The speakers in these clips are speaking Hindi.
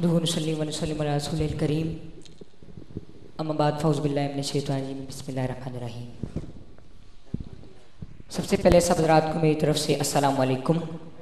करीम अम्माबाद बिस्मिल्लाहिर्रहमानिर्रहीम। सबसे पहले सब हज़रात को मेरी तरफ से अस्सलाम वालेकुम।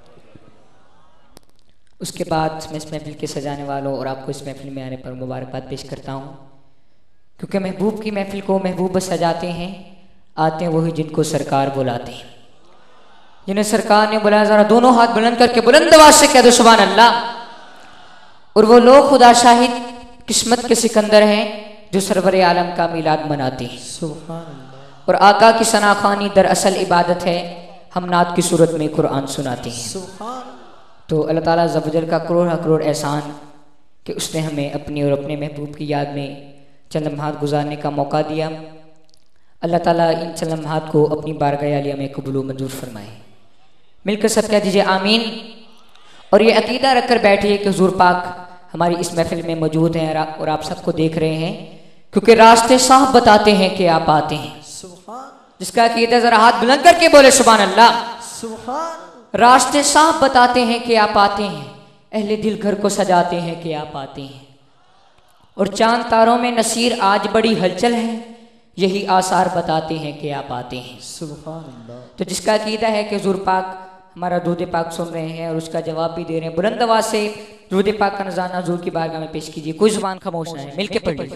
उसके बाद मैं इस महफिल के सजाने वालों और आपको इस महफिल में आने पर मुबारकबाद पेश करता हूँ, क्योंकि महबूब की महफिल को महबूब सजाते हैं, आते हैं वही जिनको सरकार बुलाते हैं। जिन्हें सरकार ने बुलाया ज़रा दोनों हाथ बुलंद करके बुलंद आवाज़ से कह दो सुभान अल्लाह। और वो लोग खुदा शाहिद किस्मत के सिकंदर हैं जो सरवर आलम का मिलाद मनाते हैं। सुभान अल्लाह। और आका की सनाखानी दरअसल इबादत है, हम नात की सूरत में कुरान सुनाते हैं। सुभान। तो अल्लाह ताला अज़्ज़ व जल का करोड़ करोड़ एहसान कि उसने हमें अपनी और अपने महबूब की याद में चंद लम्हात गुजारने का मौका दिया। अल्लाह ताला इन चंद लम्हात को अपनी बारगाह आलिया में कबूल व मंजूर फरमाए। मिलकर सब कह दीजिए आमीन। और ये अकीदा रखकर बैठिए कि हुजूर पाक हमारी इस महफिल में मौजूद हैं और आप सबको देख रहे हैं, क्योंकि रास्ते साफ बताते हैं कि आप आते हैं। जिसका अकीदा जरा हाथ बुलंद करके बोले सुभान अल्लाह। रास्ते साफ बताते हैं कि आप आते हैं, अहले दिल घर को सजाते हैं कि आप आते हैं। और चांद तारों में नसीर आज बड़ी हलचल है, यही आसार बताते हैं कि आप आते हैं। सुभान अल्लाह। तो जिसका अकीदा है कि हुजूर पाक हमारा दुरूद पाक सुन रहे हैं और उसका जवाब भी दे रहे हैं, बुलंद आवाज से दुरूद पाक का नज़ारा हुजूर की बारगाह में पेश कीजिए। कोई जुबान खामोश ना है, मिलके पढ़िए।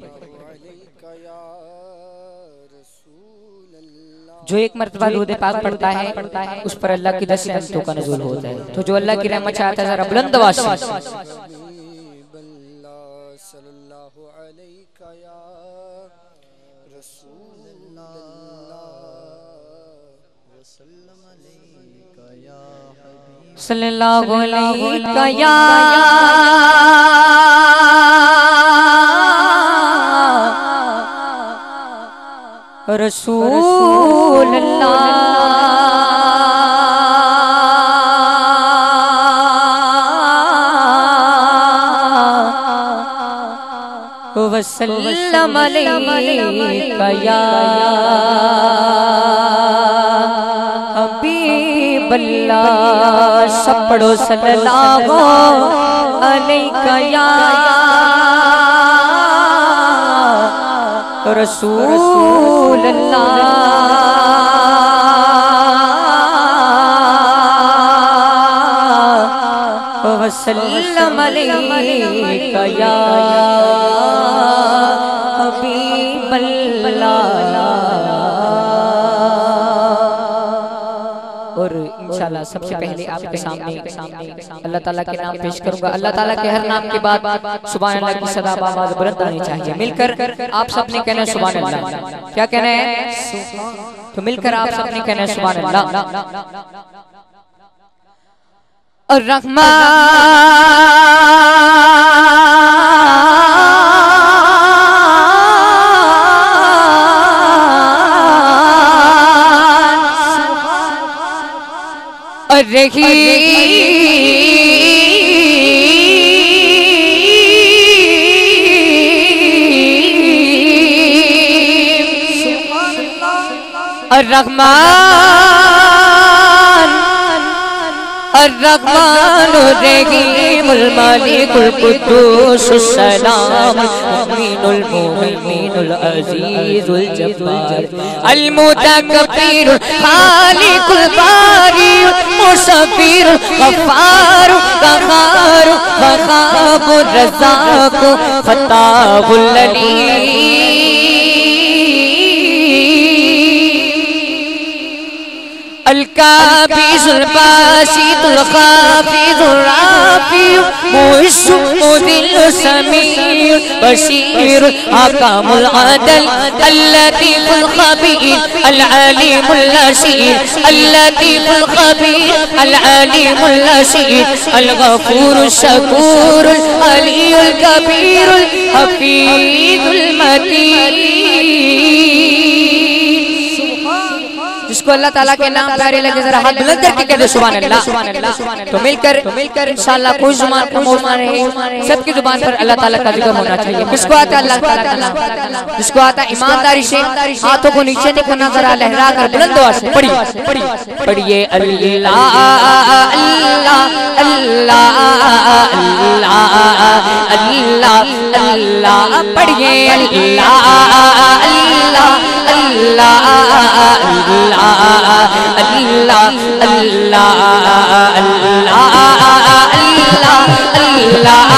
जो एक मर्तबा दुरूद पाक पढ़ता है उस पर अल्लाह की 10 रहमतों का नुज़ूल होता है। तो जो अल्लाह की रहमत चाहता है जरा बुलंद आवाज से सल्लल्लाहु अलैहि या रसूल अल्लाह वसल्लम अलैका या हबीब अल्लाह। सब पढ़ो सल्लल्लाहु अलैका या रसूल अल्लाह वसल्लम अलैका या हबीब अल्लाह। और इंशाल्लाह सबसे पहले आपके सामने अल्लाह ताला के नाम पेश करूंगा। अल्लाह ताला के हर नाम के बाद सुभान अल्लाह की सदा आवाज बुलंद होनी चाहिए। मिलकर आप सबने कहना है सुभान अल्लाह। क्या कहना है? तो मिलकर आप सबने कहना है सुभान अल्लाह। अर्रहमान रहीमुल मालिकुल कुद्दूसुस सलामुल मुमीनुल मुहैमिनुल अजीजुल जब्बार अल मुतकब्बिरुल खालिकुल बारिउल मुसव्विरुल गफ्फारुल क़हारुल वहाबुर रज़्ज़ाक़ु फत्ताहुल अलीम अल-काबिज़ुल बासितुल खाफ़िज़ुर राफ़िउल मुइज़्ज़ुल मुज़िल्लुस समीउल बशीरुल हकामुल अदल अल-लतीफ़ुल ख़बीर अल-अलीमुल नसीर अल-लतीफ़ुल ख़बीर अल-अलीमुल नसीर अल-गफ़ूरुश शकूरुल अलीयुल कबीरुल हफ़ीज़ुल मतीन। जिसको अल्लाह ताला के नाम प्यारे लगे जरा हाथ बुलंद करके कह दे सुभान अल्लाह। तो मिलकर इंशाल्लाह कोई जुबान खामोश ना रहे, सबकी जुबान पर अल्लाह ताला का जिक्र होना चाहिए। किसको आता है अल्लाह ताला का नाम? जिसको आता है ईमानदारी से हाथों को नीचे नहीं करना, जरा लहरा कर बुलंद आवाज से पढ़िए अल्लाह अल्लाह अल्लाह अल्लाह अल्लाह पढ़िए अल्लाह अल्लाह अल्लाह अल्लाह अल्लाह अल्लाह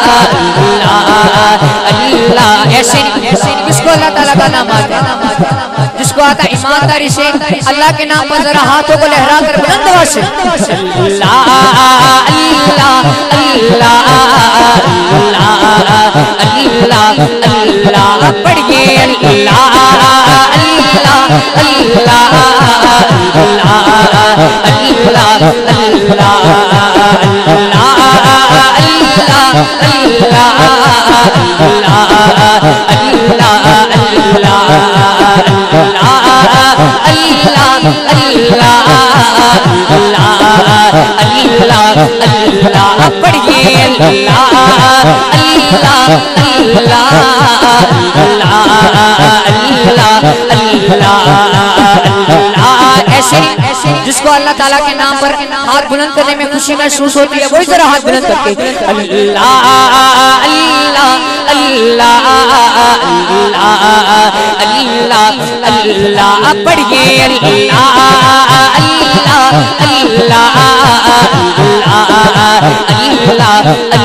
अल्लाह। ऐसे जिसको अल्लाह ताला का नाम आता है, जिसको आता ईमानदारी से अल्लाह के नाम पर जरा हाथों को लहरा कर बुलंद आवाज से अल्लाह अल्लाह अल्लाह अल्लाह अल्लाह पढ़िए अल्लाह अल्लाह अल्लाह अल्लाह अल्लाह ऐसे जिसको अल्लाह ताला के नाम पर हाथ बुलंद करने में खुशी महसूस होती है, वही जरा हाथ बुलंद करके अल्लाह अल्लाह अल्लाह अल्लाह अल्लाह पढ़िए अल्लाह अल्लाह अल्लाह अल्लाह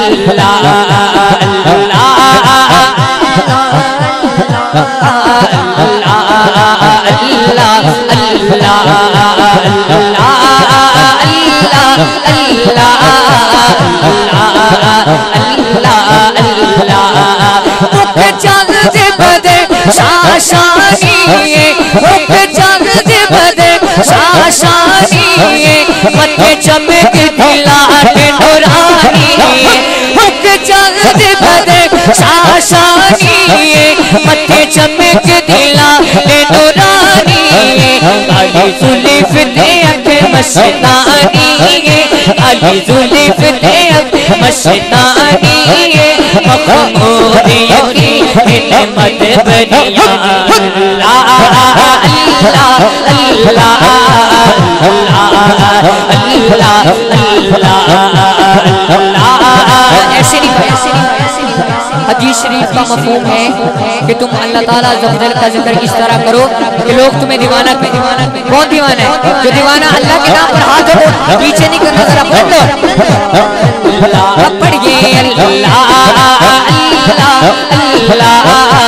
मत्थे चमक दिलाटे नूरानी मत्थे चमक बदे शाशानी मत्थे चमक दिलाटे नूरानी काली जुल्फ दे अखे मस्तानी काली जुल्फ दे अखे मस्तानी मखमूद यकी हिम्मत बनिया अल्लाह अल्लाह अल्लाह हदीस शरीफ का मफ़हूम है कि तुम अल्लाह ताला ज़फ़ज़ल का जिक्र इस तरह करो कि लोग तुम्हें दीवाना कहें। कौन दीवाना है? जो दीवाना अल्लाह के नाम पर हाथ हो पीछे नहीं करना, जरा बोल दो पढ़िए अल्लाह अल्लाह अल्लाह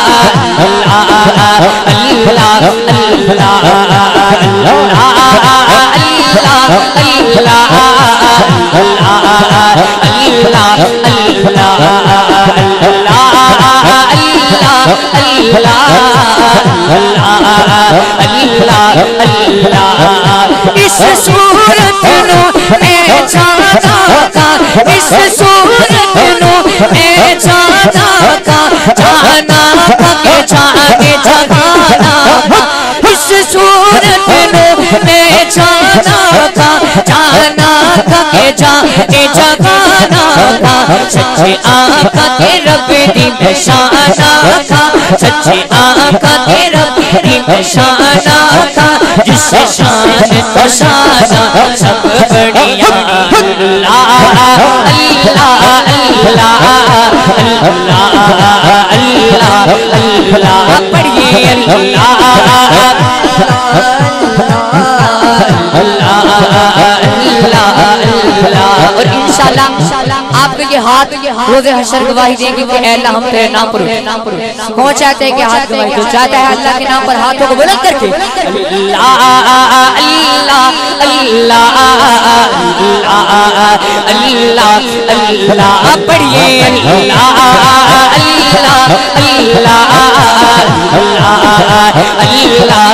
इस सूरत नो मैं चाहता का, इस सूरत नो मैं चाहता का जाना के जाके जगाना, इस सूरत नो मैं चाहता का जाना के जाके जगाना का, सच्चे आका के रब दी निशाना का, सच्चे आका के रब दी निशाना का, जिससे शान तो शाना सब बढ़िया अल्लाह अल्लाह अल्लाह अल्लाह अल्लाह अल्लाह पढ़िए अल्लाह और इंशाल्लाह आपके ये हाथ रोज़े हशर गवाही देंगे कि अल्लाह हम तेरे नाम पर कौन चाहते हैं कि हाथ गवाही, तो चाहता है अल्लाह के नाम पर हाथों को बुलंद करके अल्लाह अल्लाह अल्लाह अल्लाह अल्लाह पढ़िए अल्लाह अल्लाह अल्लाह अल्लाह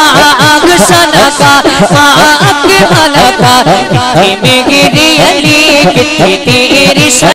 में गिरी अली किथे तेरी